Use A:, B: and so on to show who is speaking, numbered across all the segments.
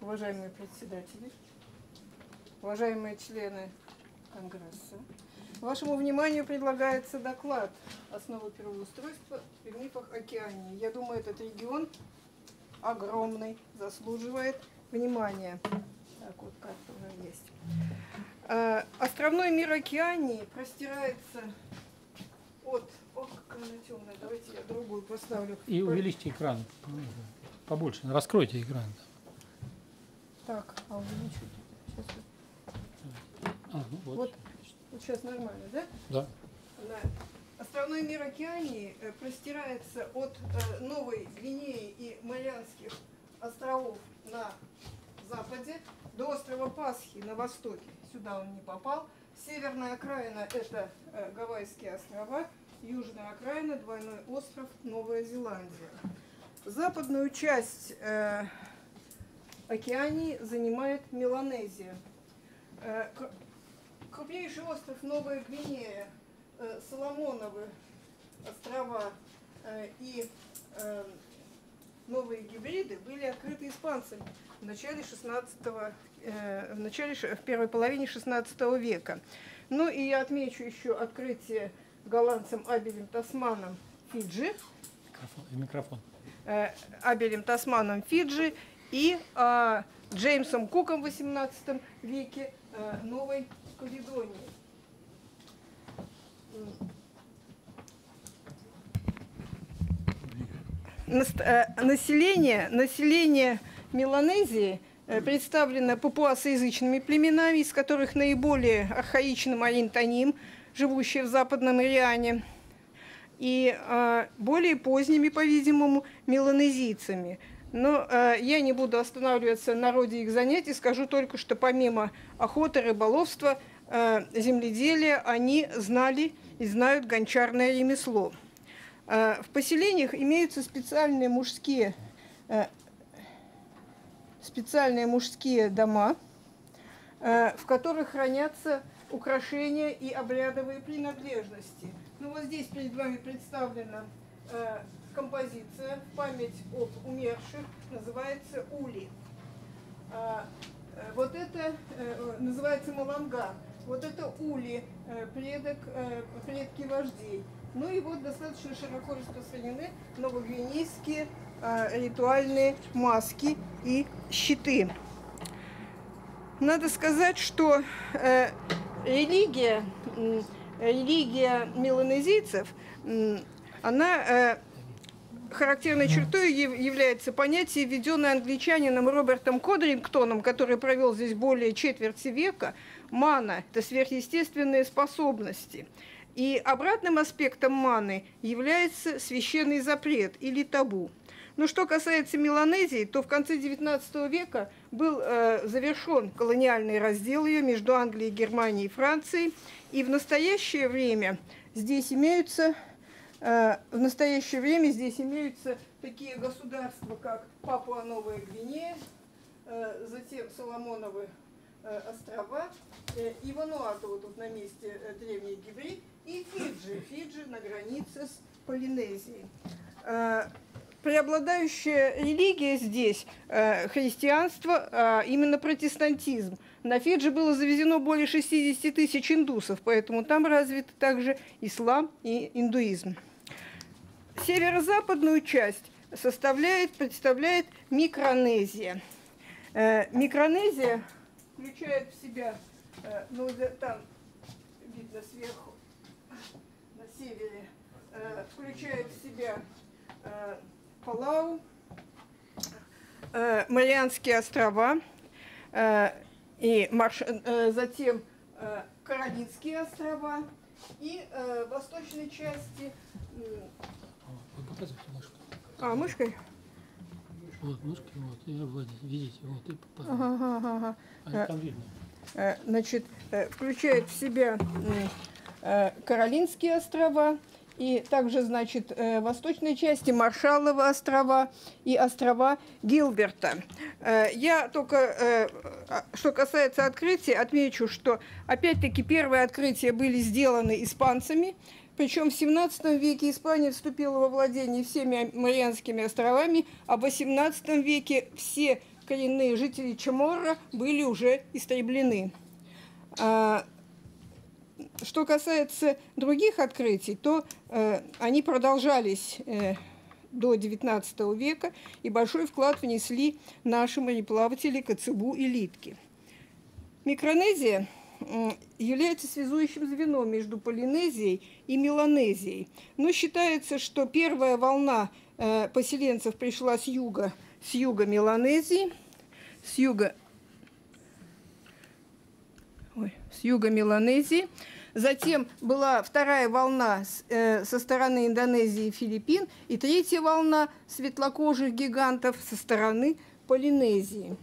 A: Уважаемые председатели, уважаемые члены Конгресса, вашему вниманию предлагается доклад «Основы природоустройства в мифах Океании». Я думаю, этот регион огромный, заслуживает внимания. Так, вот карта уже есть. Островной мир Океании простирается от... Ох, какая она темная, давайте я другую поставлю.
B: И увеличьте экран побольше, раскройте экран.
A: Так, а увеличить? Сейчас. Вот сейчас нормально, да?
B: Да.
A: Островной мир Океании простирается от Новой Гвинеи и Марианских островов на западе до острова Пасхи на востоке. Сюда он не попал. Северная окраина – это Гавайские острова, южная окраина – двойной остров Новая Зеландия. Западную часть Океании занимает Меланезия. Крупнейший остров Новая Гвинея, Соломоновы острова и Новые Гибриды были открыты испанцами в первой половине XVI века. Ну и я отмечу еще открытие голландцем Абелем Тасманом Фиджи.
B: Микрофон.
A: Абелем Тасманом Фиджи и Джеймсом Куком в XVIII веке Новой Каледонии. Население Меланезии представлено папуасоязычными племенами, из которых наиболее архаичным Оринтоним, живущий в западном Ириане, и более поздними, по-видимому, меланезийцами. Но я не буду останавливаться на роде их занятий, скажу только, что помимо охоты, рыболовства, земледелия, они знали и знают гончарное ремесло. В поселениях имеются специальные мужские дома, в которых хранятся украшения и обрядовые принадлежности. Ну вот здесь перед вами представлена композиция в память об умерших, называется ули. Вот это называется малангар. Вот это ули, предки вождей. Ну и вот достаточно широко распространены новогвинейские ритуальные маски и щиты. Надо сказать, что религия меланезийцев, она характерной чертой является понятие, введенное англичанином Робертом Кодрингтоном, который провел здесь более четверти века. Мана – это сверхъестественные способности. И обратным аспектом маны является священный запрет или табу. Но что касается Меланезии, то в конце XIX века был завершен колониальный раздел ее между Англией, Германией и Францией. И в настоящее время здесь имеются такие государства, как Папуа-Новая Гвинея, затем Соломоновы острова, и Вануату, вот тут на месте Древний Гибрид, и Фиджи на границе с Полинезией. Преобладающая религия здесь христианство, именно протестантизм. На Фиджи было завезено более 60 тысяч индусов, поэтому там развиты также ислам и индуизм. Северо-западную часть представляет Микронезия. Микронезия включает в себя, ну там видно сверху, на севере, включает в себя Палау, Марианские острова, и затем Каролинские острова и восточной части...
B: Вы показываете мышку?
A: Мышкой?
B: Вот мышкой, вот, и обводите, видите, вот, и там видно.
A: Значит, включает в себя Каролинские острова, и также, значит, в восточной части Маршалловы острова и острова Гилберта. Я только, что касается открытия, отмечу, что, опять-таки, первые открытия были сделаны испанцами, причем в XVII веке Испания вступила во владение всеми Марианскими островами, а в XVIII веке все коренные жители Чаморра были уже истреблены. Что касается других открытий, то они продолжались до XIX века, и большой вклад внесли наши мореплаватели Коцебу и Литки. Микронезия является связующим звеном между Полинезией и Меланезией. Но считается, что первая волна поселенцев пришла с юга Меланезии, с юга Меланезии. Затем была вторая волна со стороны Индонезии и Филиппин, и третья волна светлокожих гигантов со стороны Полинезии.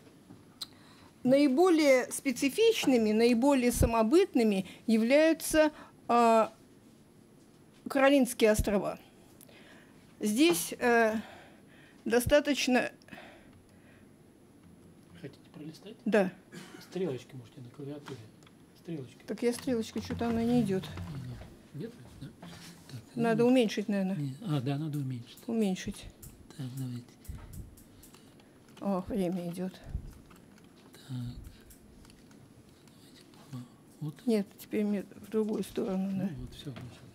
A: Наиболее специфичными, наиболее самобытными являются Каролинские острова. Здесь достаточно...
B: Хотите пролистать?
A: Да.
B: Стрелочки можете на клавиатуре. Стрелочки.
A: Так я стрелочка, что-то она не идет.
B: Нет? Да? Так,
A: надо уменьшить, наверное.
B: Да, надо уменьшить.
A: Уменьшить.
B: Так, давайте.
A: О, время идет.
B: Так. Давайте. Вот.
A: Нет, теперь мне в другую сторону.
B: Ну,
A: Да.
B: вот, все,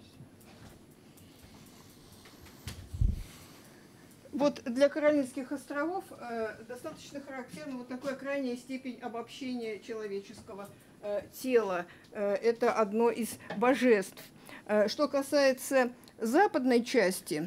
A: Вот для Каролинских островов достаточно характерна вот такая крайняя степень обобщения человеческого тела. Это одно из божеств. Что касается западной части,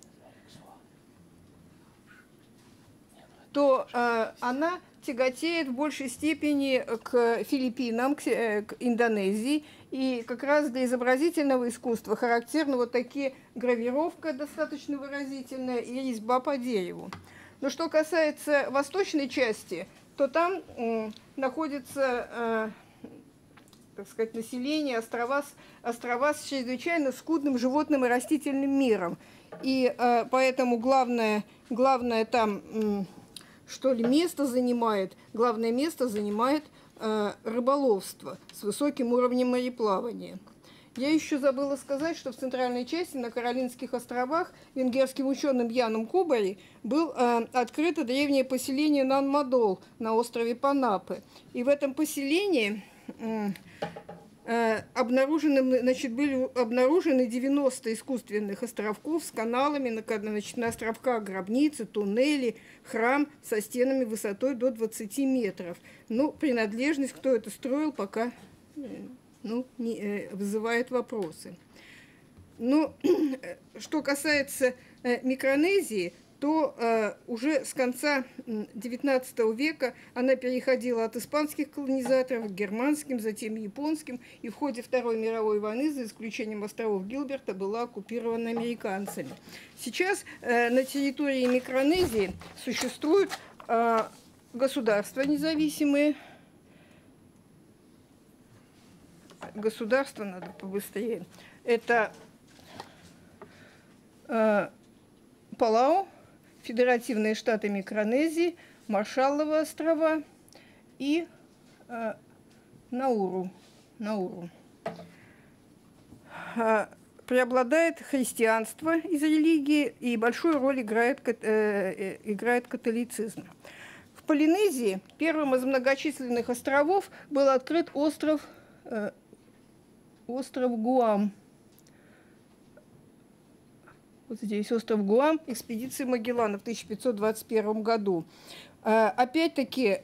A: то она тяготеет в большей степени к Филиппинам, к Индонезии. И как раз для изобразительного искусства характерны вот такие гравировка достаточно выразительная и резьба по дереву. Но что касается восточной части, то там находится, так сказать, население, острова с чрезвычайно скудным животным и растительным миром. И поэтому главное там... главное место занимает рыболовство с высоким уровнем мореплавания. Я еще забыла сказать, что в центральной части на Каролинских островах венгерским ученым Яном Кубари было открыто древнее поселение Нан-Мадол на острове Панапы. И в этом поселении были обнаружены 90 искусственных островков с каналами, на островках гробницы, туннели, храм со стенами высотой до 20 метров. Ну, принадлежность, кто это строил, пока вызывает вопросы. Но что касается Микронезии, то уже с конца XIX века она переходила от испанских колонизаторов к германским, затем японским, и в ходе Второй мировой войны, за исключением островов Гилберта, была оккупирована американцами. Сейчас на территории Микронезии существуют государства независимые. Государства надо побыстрее. Это Палау, Федеративные Штаты Микронезии, Маршалловы острова и Науру. Преобладает христианство из религии, и большую роль играет католицизм. В Полинезии первым из многочисленных островов был открыт остров Гуам. Вот здесь остров Гуам, экспедиции Магеллана в 1521 году. Опять-таки,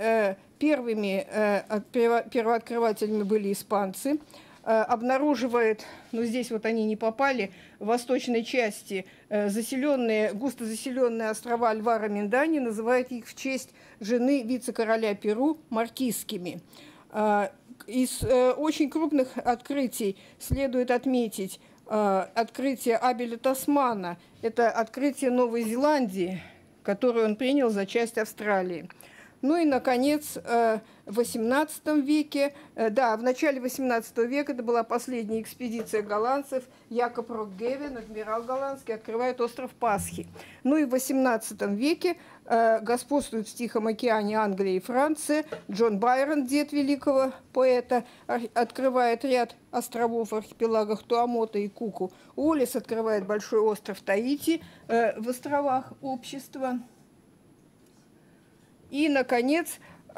A: первооткрывателями были испанцы. Обнаруживает, здесь вот они не попали, в восточной части густо заселенные острова Альвара Миндани, называют их в честь жены вице-короля Перу маркизскими. Из очень крупных открытий следует отметить открытие Абеля Тасмана. Это открытие Новой Зеландии, которую он принял за часть Австралии. Ну и, наконец, в XVIII веке, в начале XVIII века, это была последняя экспедиция голландцев, Якоб Рокгевен, адмирал голландский, открывает остров Пасхи. Ну и в XVIII веке господствуют в Тихом океане Англия и Франция. Джон Байрон, дед великого поэта, открывает ряд островов в архипелагах Туамота и Куку. Уоллес открывает большой остров Таити в островах общества. И, наконец,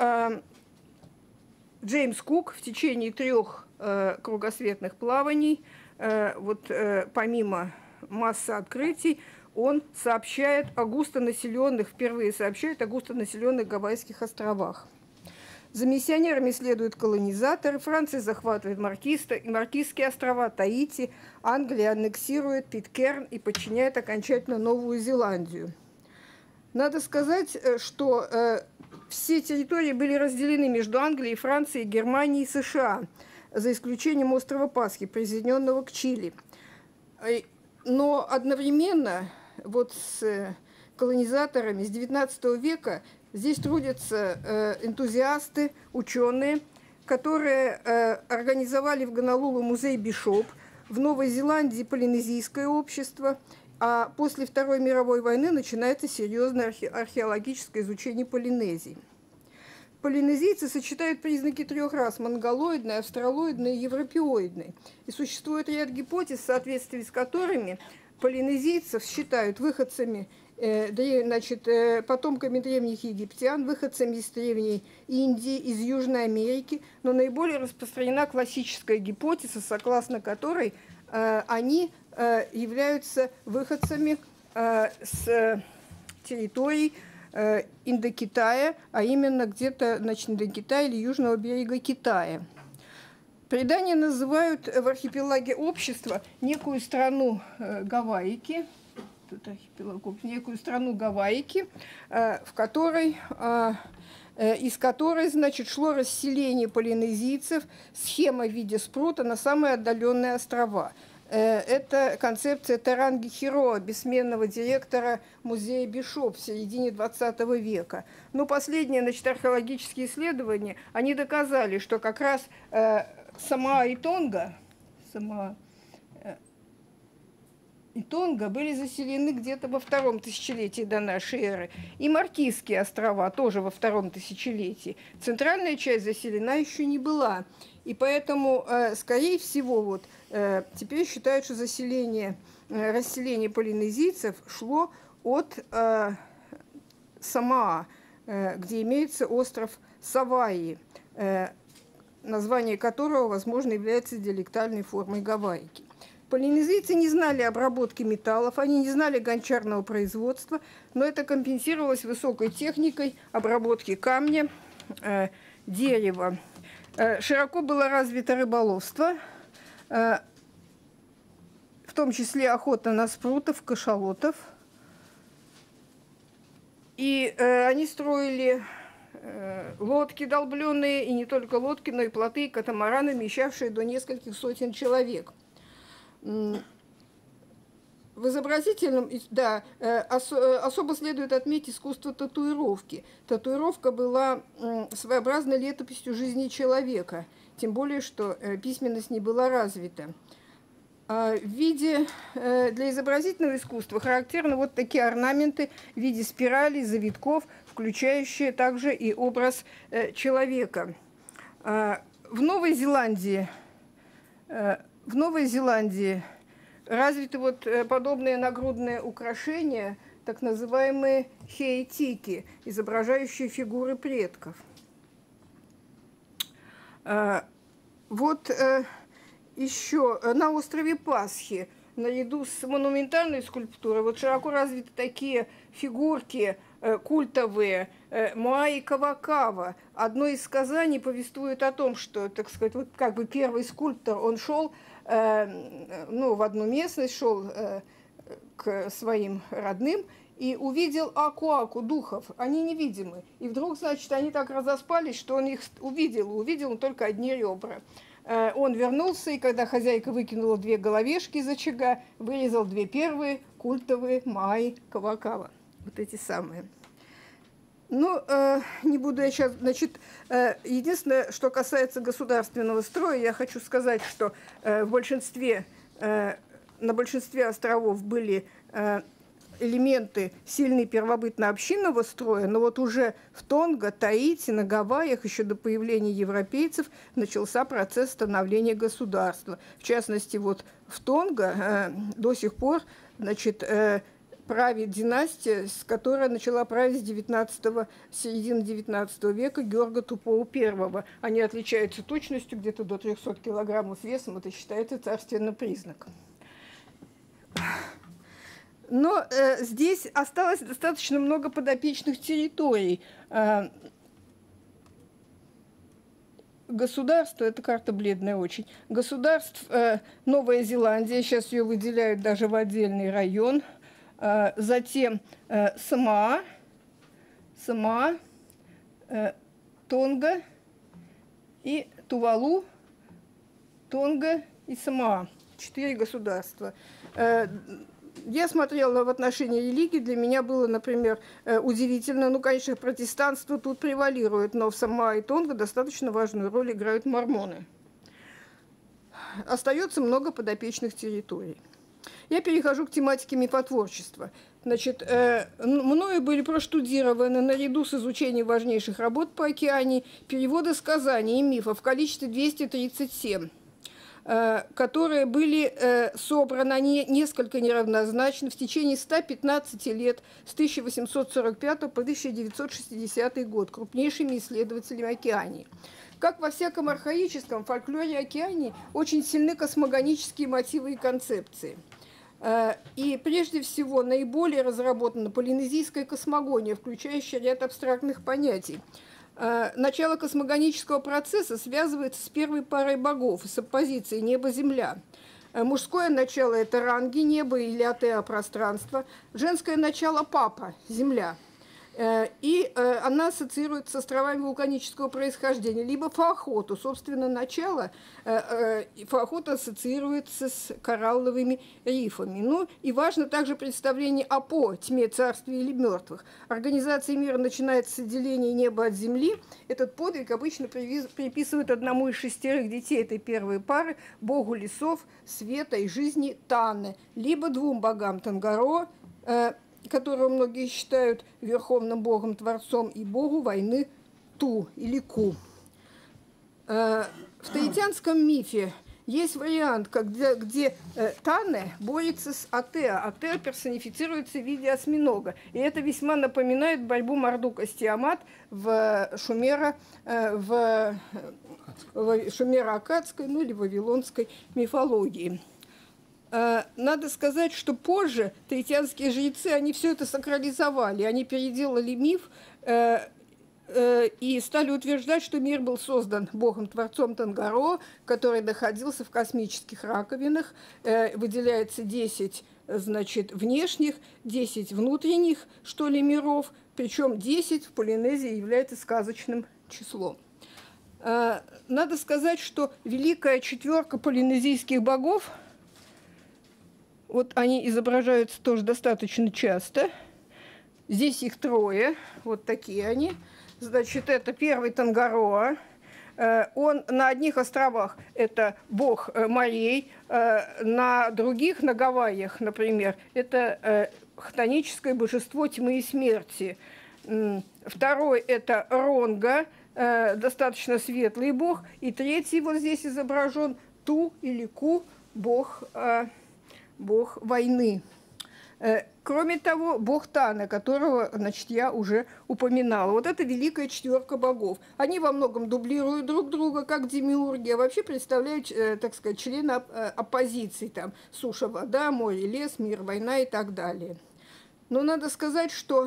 A: Джеймс Кук в течение 3 кругосветных плаваний, помимо массы открытий, он сообщает о густонаселенных, впервые сообщает о густонаселенных Гавайских островах. За миссионерами следуют колонизаторы, Франция захватывает Маркизские острова, Таити, Англия аннексирует Питкерн и подчиняет окончательно Новую Зеландию. Надо сказать, что все территории были разделены между Англией, Францией, Германией и США, за исключением острова Пасхи, присоединенного к Чили. Но одновременно с колонизаторами с XIX века здесь трудятся энтузиасты, ученые, которые организовали в Гонолулу музей Бишоп, в Новой Зеландии полинезийское общество, а после Второй мировой войны начинается серьезное археологическое изучение Полинезии. Полинезийцы сочетают признаки 3 рас – монголоидной, австралоидной и европеоидной. И существует ряд гипотез, в соответствии с которыми полинезийцев считают выходцами, потомками древних египтян, выходцами из древней Индии, из Южной Америки, но наиболее распространена классическая гипотеза, согласно которой они являются выходцами с территорий Индокитая, а именно где-то Индокитая или южного берега Китая. Предания называют в архипелаге общества некую страну Гавайики, некую страну Гавайики, из которой, шло расселение полинезийцев, схема в виде спрута на самые отдаленные острова. Это концепция Таранги Хироа, бессменного директора музея Бишоп в середине XX века. Но последние археологические исследования, они доказали, что как раз Самоа и Тонга были заселены где-то во 2-м тысячелетии до нашей эры. И Маркизские острова тоже во 2-м тысячелетии. Центральная часть заселена еще не была. И поэтому, скорее всего, теперь считают, что расселение полинезийцев шло от Самоа, где имеется остров Саваи, название которого, возможно, является диалектальной формой гавайки. Полинезийцы не знали обработки металлов, они не знали гончарного производства, но это компенсировалось высокой техникой обработки камня, дерева. Широко было развито рыболовство, в том числе охота на спрутов, кашалотов. И они строили лодки долбленные, и не только лодки, но и плоты и катамараны, вмещавшие до нескольких сотен человек. В изобразительном, особо следует отметить искусство татуировки. Татуировка была своеобразной летописью жизни человека, тем более, что письменность не была развита. Для изобразительного искусства характерны такие орнаменты в виде спиралей, завитков, включающие также и образ человека. В Новой Зеландии развиты подобные нагрудные украшения, так называемые хейтики, изображающие фигуры предков. Еще на острове Пасхи, наряду с монументальной скульптурой, широко развиты такие фигурки культовые Моа и Кавакава. Одно из сказаний повествует о том, что, так сказать, первый скульптор, он шел в одну местность, шел к своим родным и увидел аку-аку, духов, они невидимы. И вдруг, они так разоспались, что он их увидел только одни ребра. Он вернулся, и когда хозяйка выкинула 2 головешки из очага, вырезал 2 первые культовые Моа Кавакава. Эти самые. Не буду я сейчас... единственное, что касается государственного строя, я хочу сказать, что на большинстве островов были элементы сильной первобытно-общинного строя, но уже в Тонга, Таити, на Гавайях еще до появления европейцев начался процесс становления государства. В частности, в Тонга до сих пор, правит династия, которая начала править с середины 19 века Георга Тупого I. Они отличаются точностью где-то до 300 килограммов весом, это считается царственным признаком. Но здесь осталось достаточно много подопечных территорий. Государство, эта карта бледная очень, государств Новая Зеландия, сейчас ее выделяют даже в отдельный район, затем Самоа, Тонга и Тувалу, Тонга и Самоа. 4 государства. Я смотрела в отношении религии, для меня было, например, удивительно, ну, конечно, протестанство тут превалирует, но в Самоа и Тонга достаточно важную роль играют мормоны. Остается много подопечных территорий. Я перехожу к тематике мифотворчества. Значит, мною были проштудированы, наряду с изучением важнейших работ по Океании, переводы сказаний и мифов в количестве 237. Которые были собраны, они несколько неравнозначны в течение 115 лет с 1845 по 1960 год крупнейшими исследователями Океании. Как во всяком архаическом фольклоре Океании очень сильны космогонические мотивы и концепции. И прежде всего наиболее разработана полинезийская космогония, включающая ряд абстрактных понятий. Начало космогонического процесса связывается с первой парой богов, с оппозицией небо-земля. Мужское начало – это ранги, небо или атеа пространство. Женское начало – папа, земля. И она ассоциируется с островами вулканического происхождения. Либо Фаохоту, собственно, начало Фаохоту ассоциируется с коралловыми рифами. Ну и важно также представление о По, тьме, царстве или мертвых. Организация мира начинается с отделения неба от земли. Этот подвиг обычно приписывают одному из 6 детей этой первой пары, богу лесов, света и жизни Тане, либо 2 богам Тангаро, которого многие считают верховным богом-творцом, и богу войны Ту или Ку. В таитянском мифе есть вариант, где Тане борется с Атеа. Атеа персонифицируется в виде осьминога. И это весьма напоминает борьбу Мардука с Тиамат в шумеро-аккадской, ну или вавилонской мифологии. Надо сказать, что позже таитянские жрецы, они все это сакрализовали, они переделали миф и стали утверждать, что мир был создан богом-творцом Тангаро, который находился в космических раковинах, выделяется 10, значит, внешних, 10 внутренних, что ли, миров, причем 10 в Полинезии является сказочным числом. Надо сказать, что великая 4 полинезийских богов, вот они изображаются тоже достаточно часто. Здесь их 3, вот такие они. Значит, это первый Тангароа. Он на одних островах это бог морей, на других, на Гавайях, например, это хтоническое божество тьмы и смерти. Второй это Ронга, достаточно светлый бог. И 3 вот здесь изображен Ту или Ку, бог войны. Кроме того, бог Тана, которого, значит, я уже упоминала. Вот это великая 4 богов. Они во многом дублируют друг друга, как демиурги, а вообще представляют, так сказать, члены оппозиции. Там суша, вода, море, лес, мир, война и так далее. Но надо сказать, что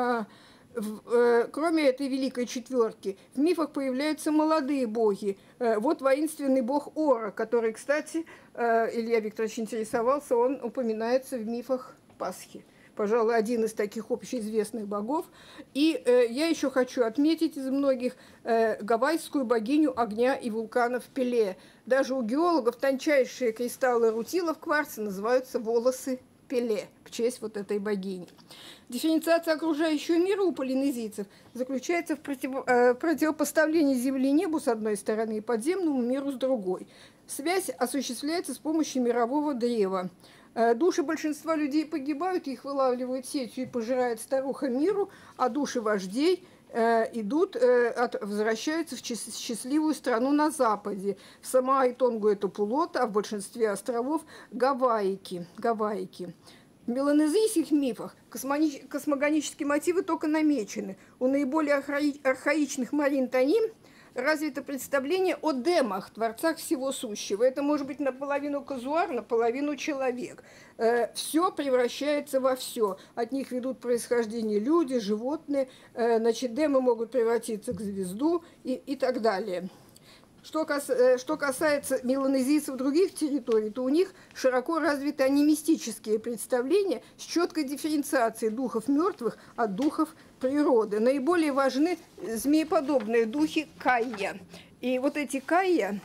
A: кроме этой великой 4, в мифах появляются молодые боги. Вот воинственный бог Ора, который, кстати, Илья Викторович интересовался, он упоминается в мифах Пасхи. Пожалуй, один из таких общеизвестных богов. И я еще хочу отметить из многих гавайскую богиню огня и вулканов Пеле. Даже у геологов тончайшие кристаллы рутила в кварце называются волосы Пеле, в честь вот этой богини. Дифференциация окружающего мира у полинезийцев заключается в противопоставлении Земли и небу с одной стороны и подземному миру с другой. Связь осуществляется с помощью мирового древа. Души большинства людей погибают, их вылавливают сетью и пожирает старуха миру, а души вождей возвращаются в счастливую страну на западе. В Самоа и Тонгу это Пулота, а в большинстве островов Гавайики. В меланезийских мифах космогонические мотивы только намечены. У наиболее архаичных марин-тоним развито представление о демах, творцах всего сущего. Это может быть наполовину казуар, наполовину человек. Все превращается во все. От них ведут происхождение люди, животные. Значит, демы могут превратиться к звезду и так далее. Что касается меланезийцев других территорий, то у них широко развиты анимистические представления с четкой дифференциацией духов мертвых от духов природы. Наиболее важны змееподобные духи кайя. И вот эти кайя,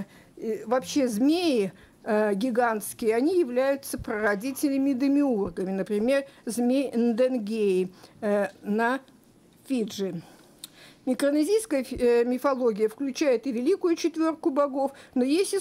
A: вообще змеи гигантские, они являются прародителями-демиургами. Например, змей Нденгеи на Фиджи. Микронезийская мифология включает и великую четверку богов, но есть и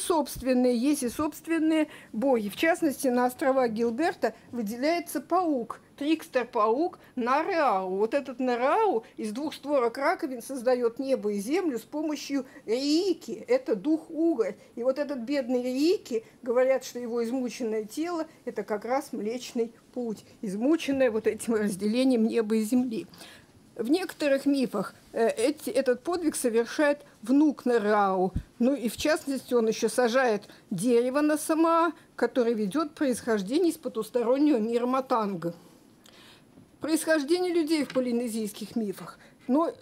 A: собственные боги. В частности, на островах Гилберта выделяется паук, трикстер-паук Нареау. Вот этот Нареау из двух створок раковин создает небо и землю с помощью Рейки. Это дух угорь. И вот этот бедный Рейки, говорят, что его измученное тело – это как раз Млечный Путь, измученное вот этим разделением неба и земли. В некоторых мифах этот подвиг совершает внук Нареау. Ну и в частности он еще сажает дерево на Самаа, которое ведет происхождение из потустороннего мира Матанга. Происхождение людей в полинезийских мифах. Но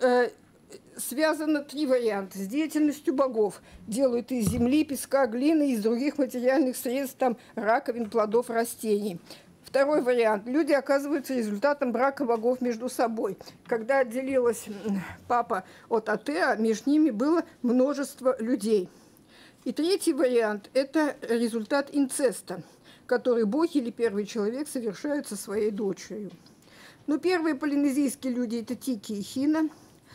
A: связано три варианта. С деятельностью богов. Делают из земли, песка, глины, из других материальных средств, там, раковин, плодов, растений. Второй вариант. Люди оказываются результатом брака богов между собой. Когда отделилась папа от Атеа, между ними было множество людей. И третий вариант – это результат инцеста, который бог или первый человек совершают со своей дочерью. Ну, первые полинезийские люди – это Тики и Хина.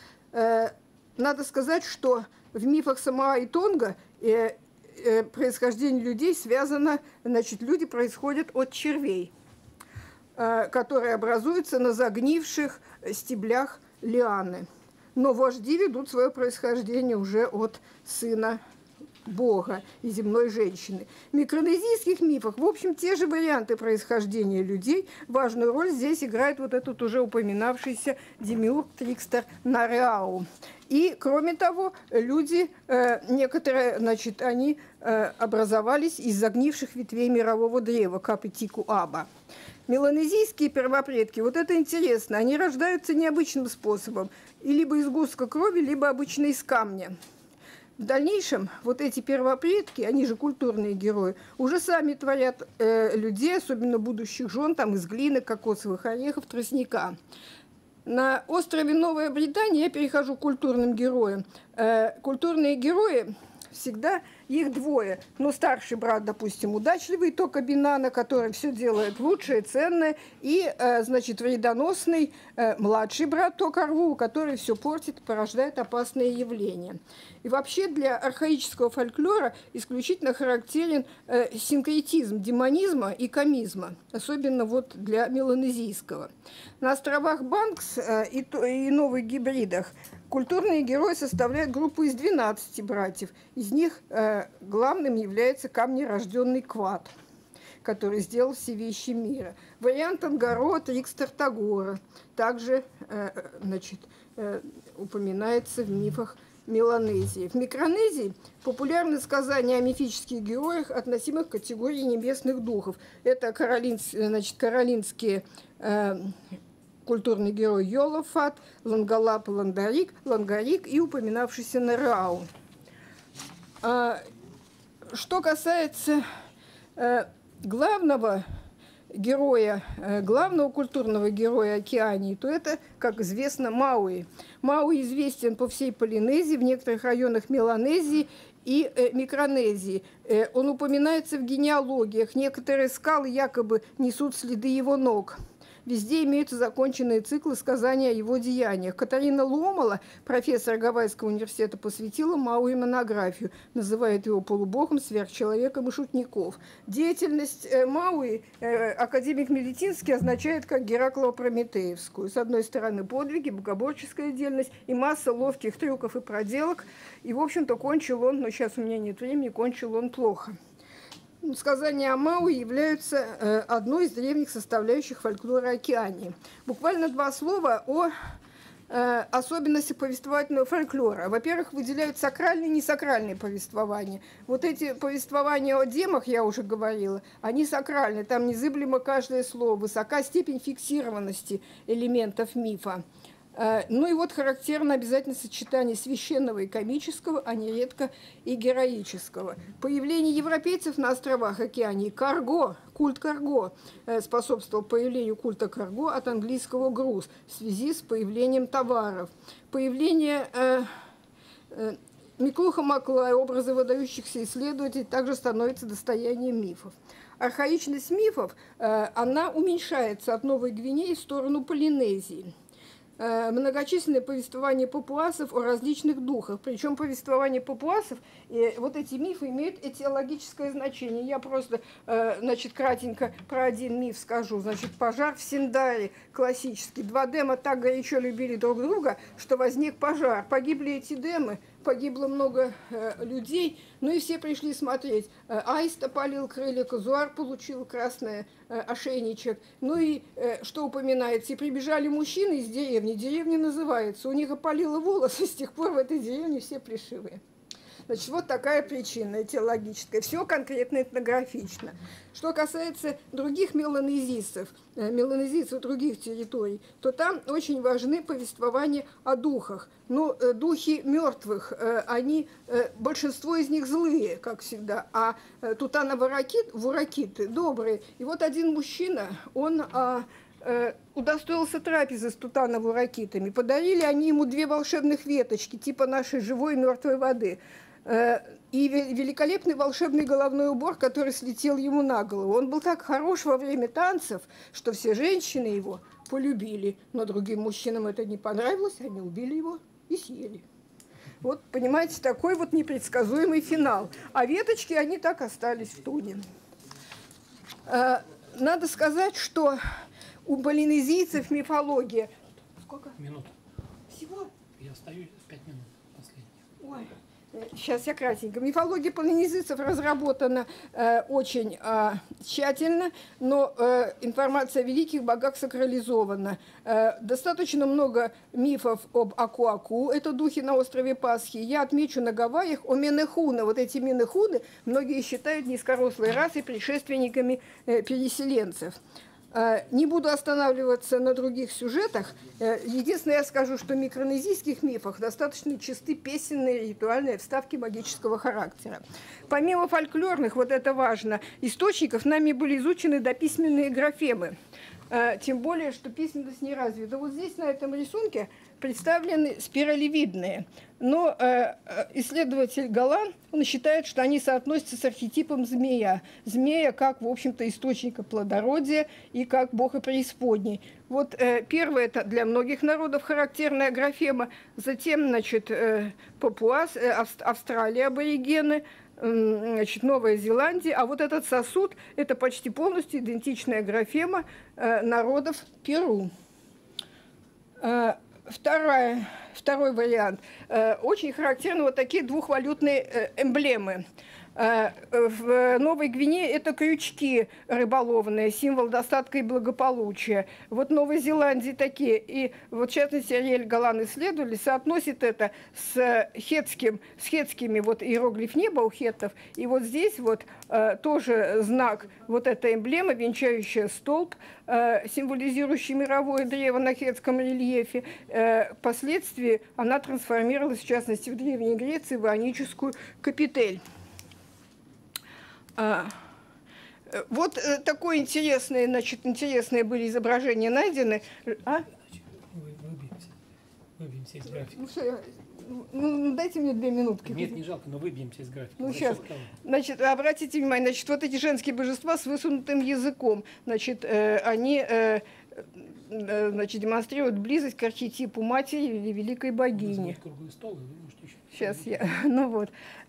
A: Надо сказать, что в мифах Самоа и Тонга происхождение людей связано, значит, люди происходят от червей, которые образуются на загнивших стеблях лианы. Но вожди ведут свое происхождение уже от сына Бога и земной женщины. В микронезийских мифах, в общем, те же варианты происхождения людей. Важную роль здесь играет вот этот уже упоминавшийся демиург Трикстер Нареау. И, кроме того, люди, некоторые, значит, они образовались из загнивших ветвей мирового древа, Капы-Тику-Аба. Меланезийские первопредки, вот это интересно, они рождаются необычным способом, и либо из густка крови, либо обычно из камня. В дальнейшем вот эти первопредки, они же культурные герои, уже сами творят людей, особенно будущих жен, там из глины, кокосовых орехов, тростника. На острове Новая Британия я перехожу к культурным героям. Культурные герои всегда их двое. Но старший брат, допустим, удачливый Тока Бинана, который все делает лучшее, ценное, и, значит, вредоносный младший брат Тока Рву, который все портит, порождает опасные явления. И вообще для архаического фольклора исключительно характерен синкретизм демонизма и комизма, особенно вот для меланезийского. На островах Банкс и новых гибридах культурные герои составляют группу из 12 братьев. Из них главным является камнерожденный Квад, который сделал все вещи мира. Вариант Ангаро Трикстер Тагора также значит, упоминается в мифах Меланезии. В Микронезии популярны сказания о мифических героях, относимых к категории небесных духов. Это каролинские культурный герой Йолафат, Лангалап и Лангарик и упоминавшийся Нареау. Что касается главного культурного героя Океании, то это, как известно, Мауи. Мауи известен по всей Полинезии, в некоторых районах Меланезии и Микронезии. Он упоминается в генеалогиях. Некоторые скалы якобы несут следы его ног. Везде имеются законченные циклы сказания о его деяниях. Катарина Ломала, профессор Гавайского университета, посвятила Мауи монографию, называет его полубогом, сверхчеловеком и шутников. Деятельность Мауи академик Мелетинский означает как Гераклово-Прометеевскую. С одной стороны подвиги, богоборческая деятельность и масса ловких трюков и проделок. И, в общем-то, кончил он, но сейчас у меня нет времени, кончил он плохо. Сказания о Мау являются одной из древних составляющих фольклора Океании. Буквально два слова о особенности повествовательного фольклора. Во-первых, выделяют сакральные и несакральные повествования. Вот эти повествования о демах, я уже говорила, они сакральны, там незыблемо каждое слово, высока степень фиксированности элементов мифа. Ну и вот характерно обязательно сочетание священного и комического, а нередко и героического. Появление европейцев на островах Океании, карго, культ карго, способствовал появлению культа карго от английского груз в связи с появлением товаров. Появление Миклуха Маклая, образы выдающихся исследователей, также становится достоянием мифов. Архаичность мифов, она уменьшается от Новой Гвинеи в сторону Полинезии. Многочисленные повествования папуасов о различных духах. Причем повествования папуасов, вот эти мифы имеют этиологическое значение. Я просто, значит, кратенько про один миф скажу. Значит, пожар в Синдаре классический. Два дема так горячо любили друг друга, что возник пожар. Погибли эти демы, погибло много людей, ну и все пришли смотреть. Аист опалил крылья, казуар получил красный ошейничек. Ну и что упоминается, и прибежали мужчины из деревни, деревня называется, у них опалило волосы, с тех пор в этой деревне все плешивые. Значит, вот такая причина этиологическая. Все конкретно этнографично. Что касается других меланезийцев других территорий, то там очень важны повествования о духах. Но духи мертвых, они, большинство из них злые, как всегда, а тутана-вуракиты добрые. И вот один мужчина, он удостоился трапезы с тутана-вуракитами. Подарили они ему 2 волшебных веточки, типа нашей живой мертвой воды. И великолепный волшебный головной убор, который слетел ему на голову. Он был так хорош во время танцев, что все женщины его полюбили. Но другим мужчинам это не понравилось, они убили его и съели. Вот, понимаете, такой вот непредсказуемый финал. А веточки, они так остались в туне. Надо сказать, что у полинезийцев мифология... Сколько?
B: Минут.
A: Всего?
B: Я остаюсь 5 минут последних.
A: Ой. Сейчас я кратенько. Мифология полинезийцев разработана очень тщательно, но информация о великих богах сакрализована. Достаточно много мифов об Аку-Аку, это духи на острове Пасхи. Я отмечу на Гавайях о Менехуна. Вот эти Менехуны многие считают низкорослой расой, предшественниками переселенцев. Не буду останавливаться на других сюжетах. Единственное, я скажу, что в микронезийских мифах достаточно чисты песенные ритуальные вставки магического характера. Помимо фольклорных, вот это важно, источников нами были изучены дописьменные графемы. Тем более, что письменность не развита. Вот здесь на этом рисунке представлены спиралевидные. Но исследователь Галан, он считает, что они соотносятся с архетипом змея. Змея как, в общем-то, источника плодородия и как бога преисподней. Вот первое, это для многих народов характерная графема. Затем, значит, Папуас, Австралия, аборигены, значит, Новая Зеландия, а вот этот сосуд – это почти полностью идентичная графема народов Перу. Второй вариант. Очень характерны вот такие двухвалютные эмблемы. В Новой Гвинее это крючки рыболовные, символ достатка и благополучия. Вот в Новой Зеландии такие. И вот, в частности, Ариэль Галан исследовали, соотносит это с хетскими, вот иероглиф неба у хеттов. И вот здесь вот тоже знак, вот эта эмблема, венчающая столб, символизирующий мировое древо на хетском рельефе. Впоследствии она трансформировалась, в частности, в Древней Греции, в ионическую капитель. Вот такое интересное, значит, интересные были изображения найдены.
B: Выбьемся из графика.
A: Ну, что, дайте мне 2 минутки.
B: Нет, не жалко, но выбьемся из графика.
A: Ну, сейчас. Значит, обратите внимание, значит, вот эти женские божества с высунутым языком, значит, они значит, демонстрируют близость к архетипу матери или великой богини.
B: Круглый стол, вы можете еще...
A: Сейчас я, ну вот.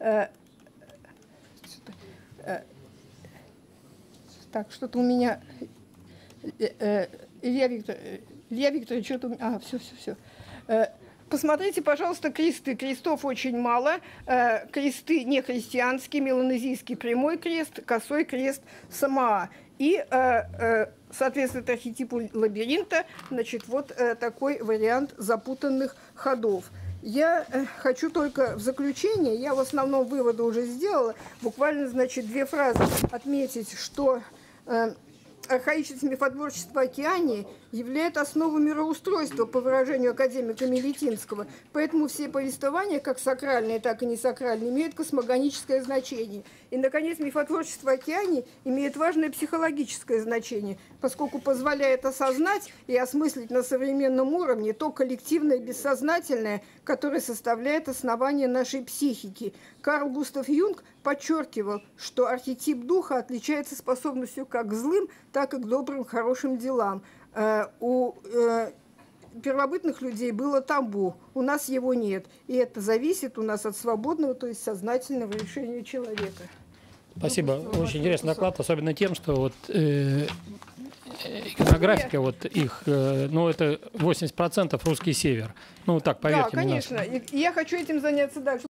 A: Так, что-то у меня... Илья Викторович, что-то у меня... все. Посмотрите, пожалуйста, кресты. Крестов очень мало. Кресты не христианские, меланезийский прямой крест, косой крест Самаа. И, соответственно, архетипу лабиринта, значит, вот такой вариант запутанных ходов. Я хочу только в заключение, я в основном выводы уже сделала, буквально, значит, 2 фразы отметить, что архаическое мифотворчество Океании является основой мироустройства, по выражению академика Мелетинского. Поэтому все повествования, как сакральные, так и несакральные, имеют космогоническое значение. И, наконец, мифотворчество Океании имеет важное психологическое значение, поскольку позволяет осознать и осмыслить на современном уровне то коллективное бессознательное, которое составляет основание нашей психики. Карл Густав Юнг подчеркивал, что архетип духа отличается способностью как к злым, так и к добрым, хорошим делам. У первобытных людей было табу, у нас его нет. И это зависит у нас от свободного, то есть сознательного решения человека.
B: Спасибо. Очень интересный доклад, особенно тем, что вот иконографика вот их, ну это 80% русский север. Ну так, поверьте
A: мне. Да, конечно. И я хочу этим заняться дальше.